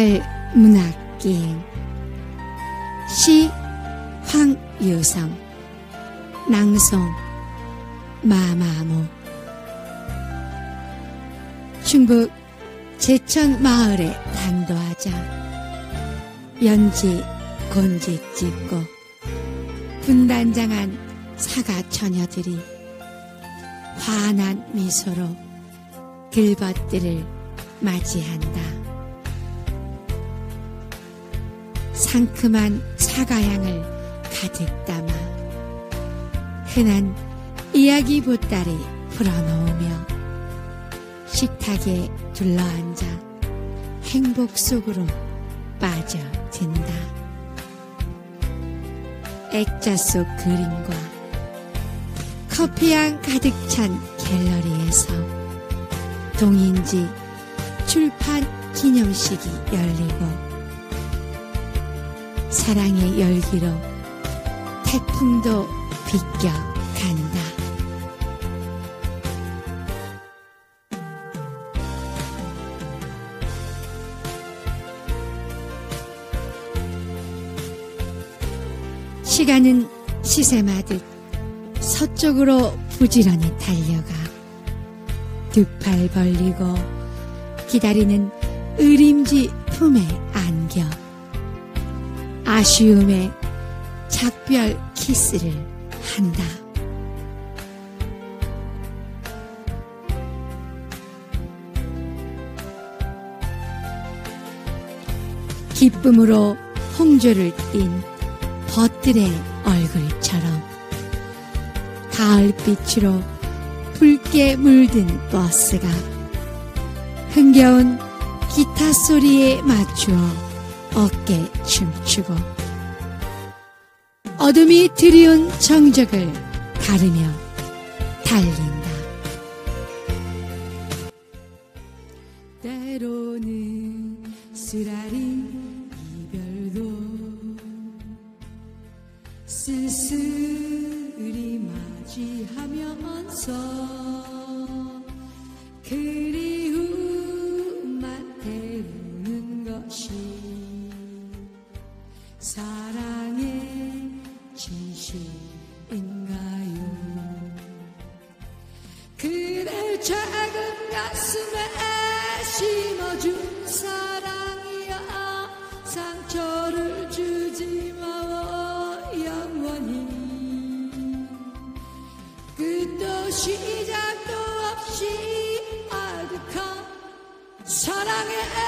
주말 문학기행 시 황유성 낭송 마마무 충북 제천 마을에 당도하자 연지 곤지 찍고 분단장한 사가 처녀들이 환한 미소로 길벗들을 맞이한다. 상큼한 사과향을 가득 담아 흔한 이야기 보따리 풀어놓으며 식탁에 둘러앉아 행복 속으로 빠져든다. 액자 속 그림과 커피향 가득 찬 갤러리에서 동인지 출판 기념식이 열리고 사랑의 열기로 태풍도 비껴간다. 시간은 시샘하듯 서쪽으로 부지런히 달려가 두 팔 벌리고 기다리는 의림지 품에 안겨 아쉬움에 작별 키스를 한다. 기쁨으로 홍조를 띤 벗들의 얼굴처럼 가을빛으로 붉게 물든 버스가 흥겨운 기타 소리에 맞추어 어깨 춤추고 어둠이 드리운 정적을 가르며 달린다. 때로는 쓰라린 이별도 쓸쓸히 맞이하면서 그리움만 태우는 것이 사랑의 진실인가요? 그댈 작은 가슴에 심어준 사랑이야 상처를 주지 마워 영원히 끝도 시작도 없이 아득한 사랑의